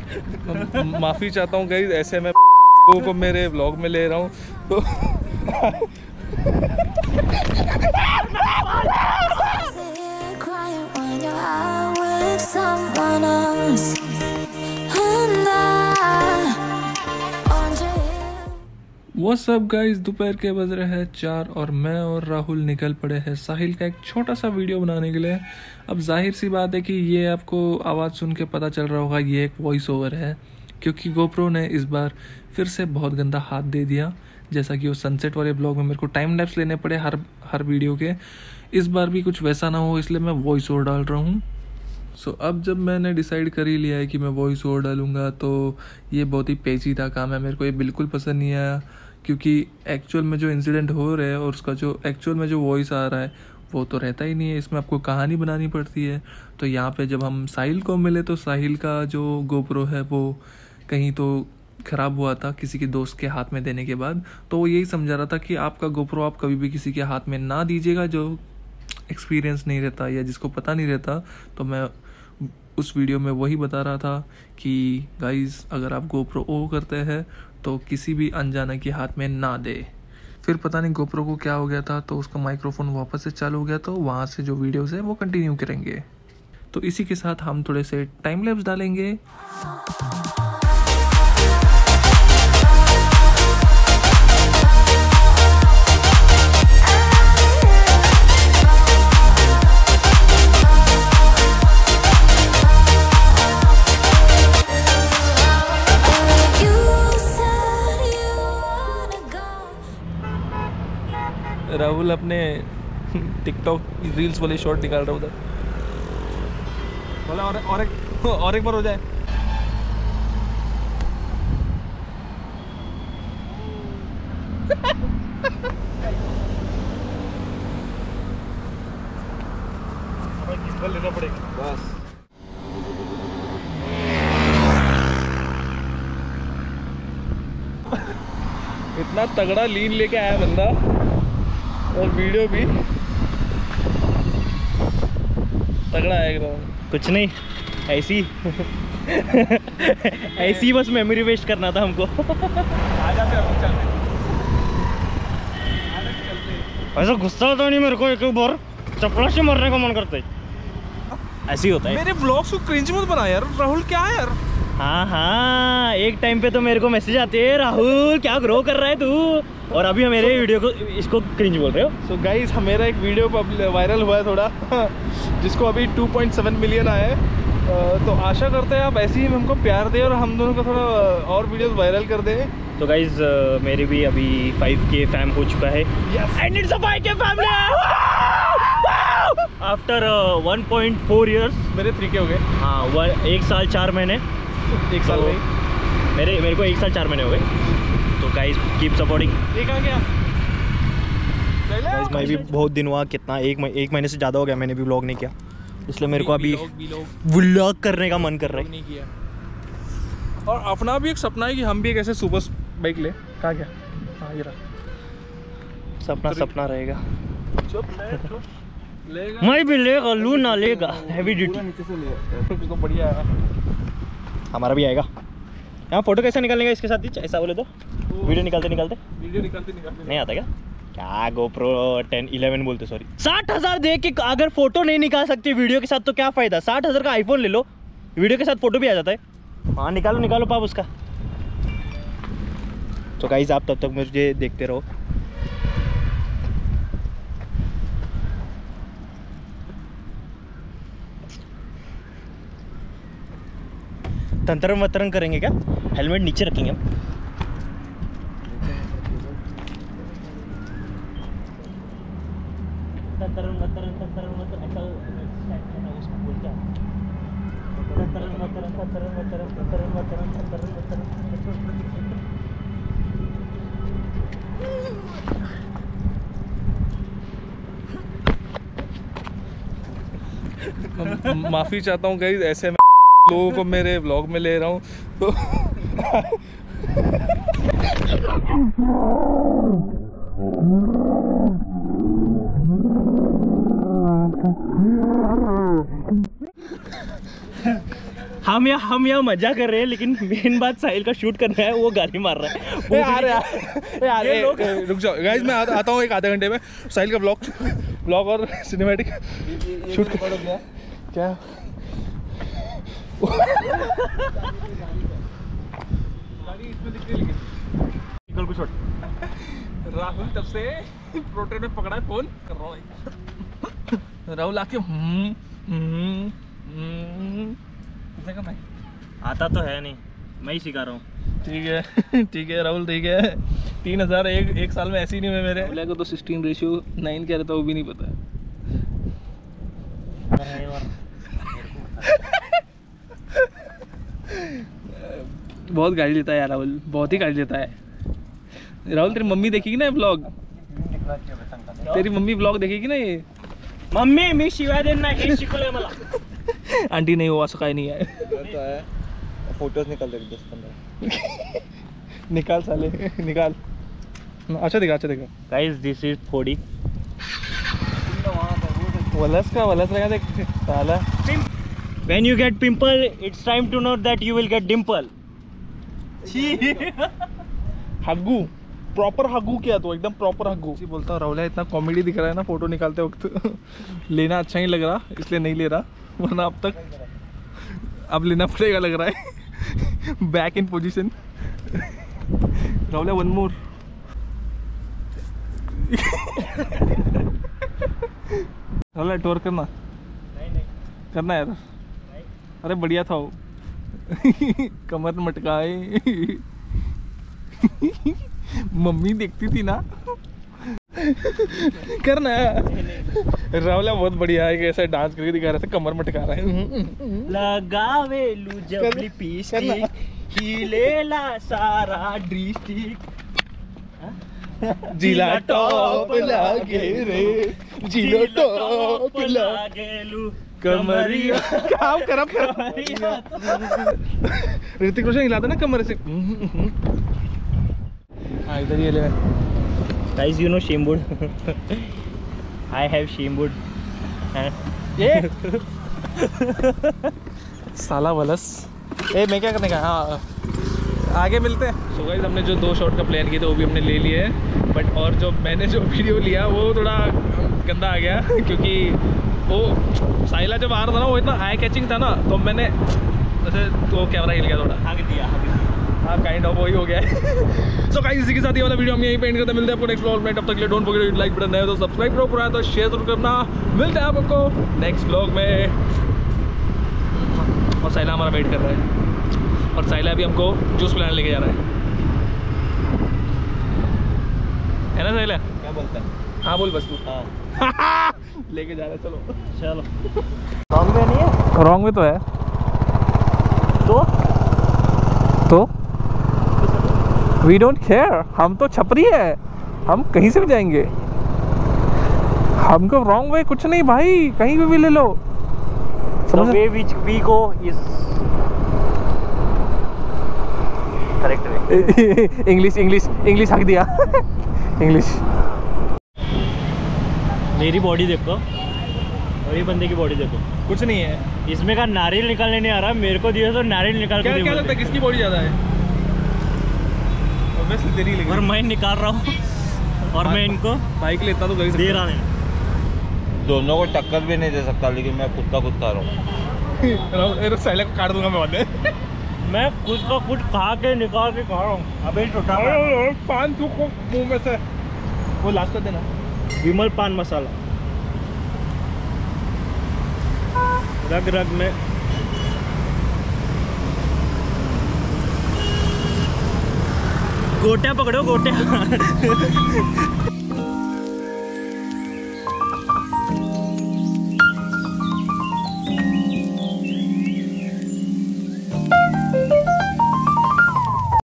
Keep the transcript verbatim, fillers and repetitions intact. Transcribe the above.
माफ़ी चाहता हूँ गाइस, ऐसे मैं को मेरे व्लॉग में ले रहा हूँ तो व्हाट्स अप गाइस, दोपहर के बज रहे हैं चार और मैं और राहुल निकल पड़े हैं साहिल का एक छोटा सा वीडियो बनाने के लिए। अब जाहिर सी बात है कि ये आपको आवाज़ सुन के पता चल रहा होगा ये एक वॉइस ओवर है, क्योंकि गोप्रो ने इस बार फिर से बहुत गंदा हाथ दे दिया। जैसा कि वो सनसेट वाले ब्लॉग में मेरे को टाइम लैप्स लेने पड़े हर हर वीडियो के, इस बार भी कुछ वैसा ना हो, इसलिए मैं वॉइस ओवर डाल रहा हूँ। सो so, अब जब मैंने डिसाइड कर ही लिया है कि मैं वॉइस ओवर डालूंगा तो ये बहुत ही पेचीदा काम है, मेरे को ये बिल्कुल पसंद नहीं आया, क्योंकि एक्चुअल में जो इंसिडेंट हो रहा है और उसका जो एक्चुअल में जो वॉइस आ रहा है वो तो रहता ही नहीं है, इसमें आपको कहानी बनानी पड़ती है। तो यहाँ पे जब हम साहिल को मिले तो साहिल का जो गोप्रो है वो कहीं तो ख़राब हुआ था किसी के दोस्त के हाथ में देने के बाद, तो वो यही समझा रहा था कि आपका गोप्रो आप कभी भी किसी के हाथ में ना दीजिएगा जो एक्सपीरियंस नहीं रहता या जिसको पता नहीं रहता। तो मैं उस वीडियो में वही बता रहा था कि गाइस, अगर आप गोप्रो ओ करते हैं तो किसी भी अनजाने के हाथ में ना दे। फिर पता नहीं गोप्रो को क्या हो गया था, तो उसका माइक्रोफोन वापस से चालू हो गया, तो वहाँ से जो वीडियोस है वो कंटिन्यू करेंगे। तो इसी के साथ हम थोड़े से टाइम लैप्स डालेंगे। राहुल अपने टिकटॉक रील्स वाले शॉट निकाल रहा उधर, बोला और और एक और एक बार हो जाए। लेना पड़ेगा बस। इतना तगड़ा लीन लेके आया बंदा और वीडियो भी तगड़ा है एकदम। कुछ नहीं, ऐसी ऐसी बस मेमोरी वेस्ट करना था हमको। आ जाते हैं, चलते ऐसा गुस्सा होता नहीं मेरे को, एक बार चपड़ा से मरने का मन करता है, ऐसे ही होता है। मेरे ब्लॉग्स को क्रिंज मत बना यार राहुल, क्या है यार। हाँ हाँ, एक टाइम पे तो मेरे को मैसेज आते हैं, राहुल क्या ग्रो कर रहा है तू, और अभी हम मेरे वीडियो को इसको क्रिंज बोल रहे हो। सो so गाइस, मेरा एक वीडियो वायरल हुआ है थोड़ा जिसको अभी टू पॉइंट सेवन मिलियन आया है, तो आशा करते हैं आप ऐसे ही हमको प्यार दें और हम दोनों को थोड़ा और वीडियोस वायरल कर दें। तो गाइस मेरे भी अभी फाइव के फैम हो चुका है, and it's a five K family after one point four years. मेरे थ्री के हो गए। हाँ, वन एक साल चार महीने एक साल तो मेरे मेरे को एक साल चार महीने हो गए। तो गाइस कीप सपोर्टिंग। ये कहाँ गया? गाइस मैं भी बहुत दिन हुआ, कितना एक एक महीने से ज़्यादा हो गया मैंने भी व्लॉग नहीं किया, इसलिए मेरे को अभी व्लॉग करने का मन कर रहा है। नहीं किया। और अपना भी एक सपना है कि हम भी एक ऐसे सुपर बाइक ले। कहाँ गया? हाँ ये रहा। सपना सपना रहेगा। चुप ले, चुप लेगा। मैं भी लेगा, लू ना लेगा, हैवी ड्यूटी। नीचे से ले तो बढ़िया है। हमारा भी आएगा। यहाँ फोटो कैसे निकालेंगे इसके साथ ही, ऐसा बोले तो वीडियो निकालते निकालते वीडियो निकालते निकालते नहीं आता क्या? क्या गोप्रो टेन इलेवन बोलते, सॉरी। साठ हजार दे के अगर फोटो नहीं निकाल सकते वीडियो के साथ तो क्या फायदा? साठ हजार का आईफोन ले लो, वीडियो के साथ फोटो भी आ जाता है। हाँ निकालो निकालो पाप उसका। तो गाइस आप तब तक मुझे देखते रहो। तंत्रम वतरम करेंगे क्या? हेलमेट नीचे रखेंगे हम। तंत्रम वतरम तंत्रम वतरम ऐसा उसको बोल क्या? तंत्रम वतरम तंत्रम वतरम तंत्रम वतरम तंत्रम वतरम। माफ़ी चाहता हूँ गाइस, ऐसे लोगों को मेरे व्लॉग में ले रहा हूँ तो हम यहाँ हम यहाँ मजा कर रहे हैं, लेकिन मेन बात साहिल का शूट करना है, वो गाली मार रहा है। ए, यार यार यार ए, ए, रुक जाओ गाइस, मैं आता, आता हूँ एक आधे घंटे में। साहिल का ब्लॉग ब्लॉग और सिनेमैटिक शूट कर गया क्या? राहुल तब से प्रोटेन में पकड़ा है फोन कर रहा हूँ। राहुल आके हम्म हम्म हम्म करना है। आता तो है नहीं, मैं ही सिखा रहा हूँ। ठीक है ठीक है राहुल, ठीक है। तीन हजार एक एक साल में ऐसे ही नहीं हुए मेरे। को तो सिक्सटीन रेशियो नाइन क्या रहता है वो भी नहीं पता है। बहुत गाड़ी लेता है यार राहुल, बहुत ही गाड़ी लेता है। राहुल तेरी मम्मी देखेगी ना ब्लॉग, तेरी मम्मी ब्लॉग देखेगी ना ये। मम्मी मी शिवाय देना हे शिकवलंय मला। आंटी नहीं हुआ सका नहीं है। तो है फोटोज निकाल दे दस पंद्रह। निकाल साले निकाल। अच्छा दिखा अच्छा दिखा। गाइस दिस इज फोड़ी। वलस का वलस लगा देख साला। When you get pimple, it's time to know that you will get dimple. हग्गू, प्रॉपर हग्गू किया तो एकदम प्रॉपर हग्गू। जी बोलता हूँ राहुल इतना कॉमेडी दिख रहा है ना फोटो निकालते वक्त। लेना अच्छा नहीं लग रहा इसलिए नहीं ले रहा, वरना अब तक अब लेना पड़ेगा लग रहा है। Back in position. Rahul one more. Rahul टोर करना नहीं नहीं करना यार। अरे बढ़िया था वो। कमर मटकाए। मम्मी देखती थी ना। करना राहुल बहुत बढ़िया है, ऐसा डांस करके दिखा रहा था, कमर मटका रहा है। लगावे लू जब लिपस्टिक हिलेला सारा डिस्ट्रिक्ट। जिला टॉप लागे रे, जिला टॉप लागे लू कमरिया काम कर ऋतिक रोशन हिलाता ना कमर से। हाँ इधर ये ले। गाइस यू नो शेमबुड। आई हैव शेमबुड। ये साला वलस। ए मैं क्या करने का? हाँ आगे मिलते हैं। सो गाइस हमने जो दो शॉट का प्लान किया था वो भी हमने ले लिए है, बट और जो मैंने जो वीडियो लिया वो थोड़ा गंदा आ गया, क्योंकि वो साहिला जब आ रहा था ना वो इतना आई कैचिंग था ना, तो मैंने जैसे तो कैमरा हिल गया थोड़ा। हाँ दिया हाँ काइंड ऑफ वही हो गया है। सो गाइस इसी के साथ ये वाला वीडियो हम यहीं पे एंड करते हैं। मिलते हैं आपको नेक्स्ट व्लॉग में, तब तक के लिए डोंट फॉरगेट लाइक बटन है तो सब्सक्राइब करो, पुराना तो शेयर जरूर करना। मिलते हैं आपको नेक्स्ट व्लॉग में। और साहिला हमारा वेट कर रहा है, और साहिला भी हमको जूस पिलाने लेके जा रहा है है ना साहिला? क्या बोलता है? हाँ बोल बस तू। हाँ लेके जा रहा है। चलो चलो। रॉन्ग में नहीं है? रॉन्ग में तो है। तो तो वी डोंट केयर, हम तो छपरी है, हम कहीं से भी जाएंगे। हमको रॉन्ग वे कुछ नहीं भाई, कहीं भी, भी ले लो। The way which we go is correct way. English English English हक दिया। इंग्लिश। मेरी बॉडी देखो और ये बंदे की बॉडी देखो, कुछ नहीं है इसमें का नारियल निकालने नहीं आ रहा। मेरे को दिया तो नारियल निकाल क्या के क्या लगता है किसकी बॉडी ज़्यादा है? ऑब्वियसली तेरी लगी। और मैं निकाल रहा हूँ और मैं इनको बाइक लेता तो कहीं दे रहा नहीं। दोनों को टक्कर भी नहीं दे सकता, लेकिन मैं खुद का खुद खा रहा हूँ। साहिला को काट दूंगा मैं बाद में। मैं खुद का खुद खा के निकाल के खा रहा हूँ। अबे छोटा पान थूक को मुंह में से, वो लास्ट कर देना। विमल पान मसाला रग रग में। गोटियां पकड़ो गोटियां।